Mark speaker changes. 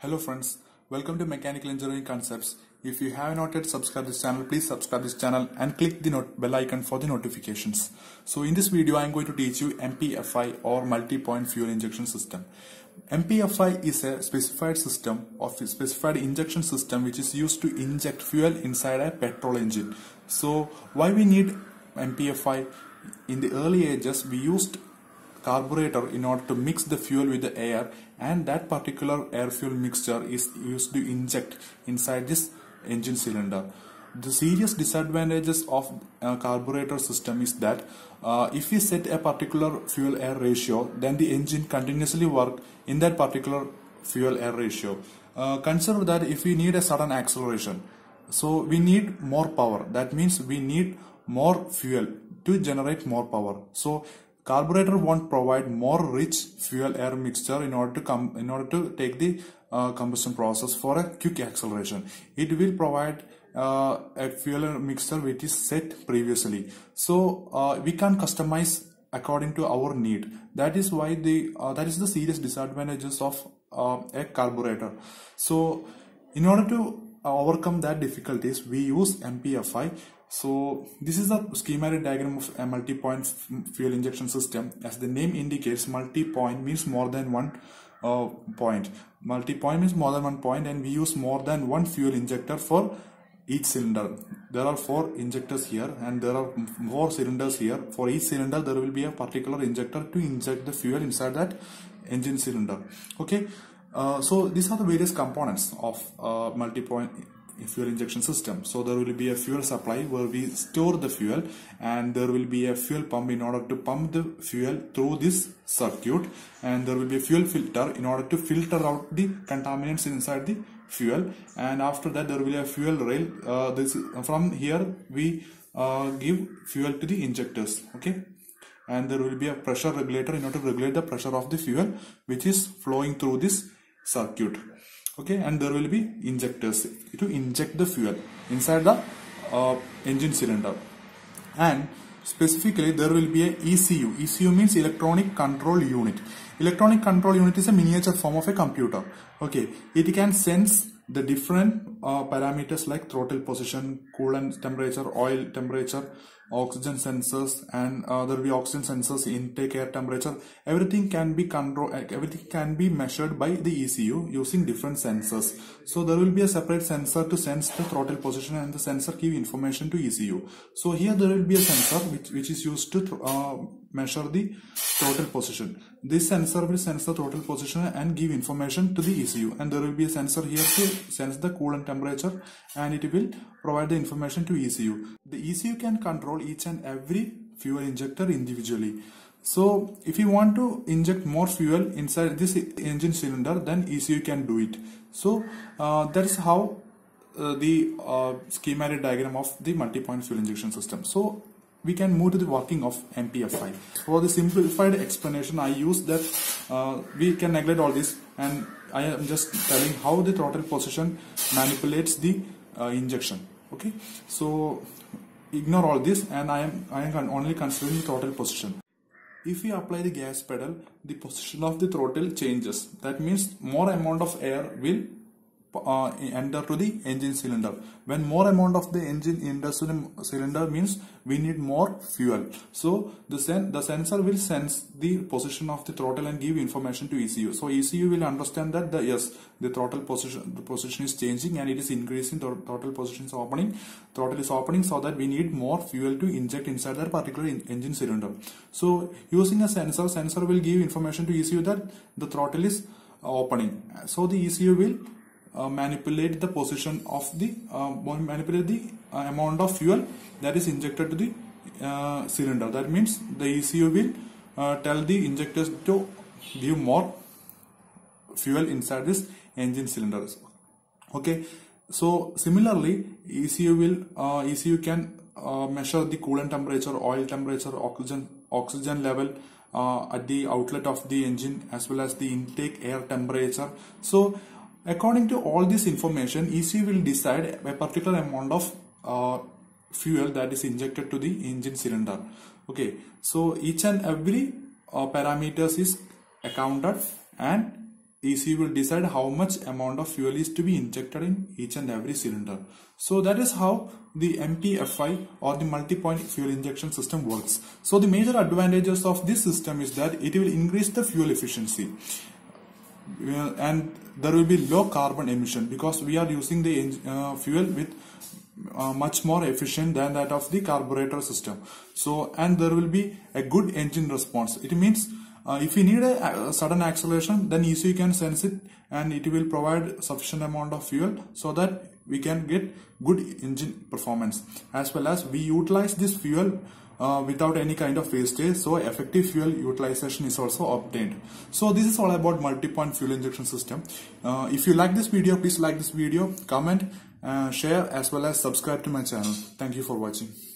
Speaker 1: Hello friends, welcome to Mechanical Engineering Concepts. If you have not yet subscribed this channel, please subscribe this channel and click the bell icon for the notifications. So in this video, I am going to teach you MPFI or multi-point fuel injection system. MPFI is a specified system of a specified injection system which is used to inject fuel inside a petrol engine. So why we need MPFI? In the early ages, we used carburetor in order to mix the fuel with the air, and that particular air fuel mixture is used to inject inside this engine cylinder. The serious disadvantages of a carburetor system is that if we set a particular fuel air ratio, then the engine continuously work in that particular fuel air ratio. Consider that if we need a sudden acceleration, so we need more power. That means we need more fuel to generate more power. So carburetor won't provide more rich fuel air mixture in order to take the combustion process for a quick acceleration. It will provide a fuel air mixture which is set previously. So we can customize according to our need. That is why that is the serious disadvantages of a carburetor. So in order to overcome that difficulties, we use MPFI. So this is the schematic diagram of a multi-point fuel injection system. As the name indicates, multi-point means more than one point. Multi-point means more than one point, and we use more than one fuel injector for each cylinder. There are 4 injectors here and there are 4 cylinders here. For each cylinder there will be a particular injector to inject the fuel inside that engine cylinder. Okay, so these are the various components of multi-point fuel injection system. So there will be a fuel supply where we store the fuel, and there will be a fuel pump in order to pump the fuel through this circuit, and there will be a fuel filter in order to filter out the contaminants inside the fuel, and after that there will be a fuel rail. From here we give fuel to the injectors. Okay, and there will be a pressure regulator in order to regulate the pressure of the fuel which is flowing through this circuit. Okay, and there will be injectors to inject the fuel inside the engine cylinder, and specifically there will be a ECU. ECU means electronic control unit. Electronic control unit is a miniature form of a computer. Okay, it can sense the different parameters like throttle position, coolant temperature, oil temperature, oxygen sensors, and there will be oxygen sensors, intake air temperature. Everything can be everything can be measured by the ECU using different sensors. So there will be a separate sensor to sense the throttle position, and the sensor give information to ECU. So here there will be a sensor which is used to measure the throttle position. This sensor will sense the throttle position and give information to the ECU, and there will be a sensor here to sense the coolant temperature, and it will provide the information to ECU. The ECU can control each and every fuel injector individually. So if you want to inject more fuel inside this engine cylinder, then ECU can do it. So that is how the schematic diagram of the multi-point fuel injection system. So we can move to the working of MPFI. For the simplified explanation, I use that we can neglect all this, and I am just telling how the throttle position manipulates the injection. Okay, so ignore all this, and I am only considering the throttle position. If we apply the gas pedal, the position of the throttle changes. That means more amount of air will enter to the engine cylinder. When more amount of the engine enters to the cylinder means we need more fuel. So the sensor will sense the position of the throttle and give information to ECU. So ECU will understand that the throttle position is changing and it is increasing. The throttle position is opening. Throttle is opening, so that we need more fuel to inject inside that particular engine cylinder. So using a sensor will give information to ECU that the throttle is opening. So the ECU will manipulate the position of the amount of fuel that is injected to the cylinder. That means the ECU will tell the injectors to give more fuel inside this engine cylinders. Okay, so similarly ECU can measure the coolant temperature, oil temperature, oxygen level at the outlet of the engine, as well as the intake air temperature. So according to all this information, ECU will decide a particular amount of fuel that is injected to the engine cylinder. Okay, so each and every parameters is accounted, and ECU will decide how much amount of fuel is to be injected in each and every cylinder. So that is how the MPFI or the multi-point fuel injection system works. So the major advantages of this system is that it will increase the fuel efficiency. And there will be low carbon emission because we are using the fuel with much more efficient than that of the carburetor system. So, and there will be a good engine response. It means if you need a sudden acceleration, then ECU can sense it and it will provide sufficient amount of fuel so that we can get good engine performance, as well as we utilize this fuel without any kind of wastage, so effective fuel utilization is also obtained. So this is all about multi-point fuel injection system. If you like this video, please like this video, comment, share, as well as subscribe to my channel. Thank you for watching.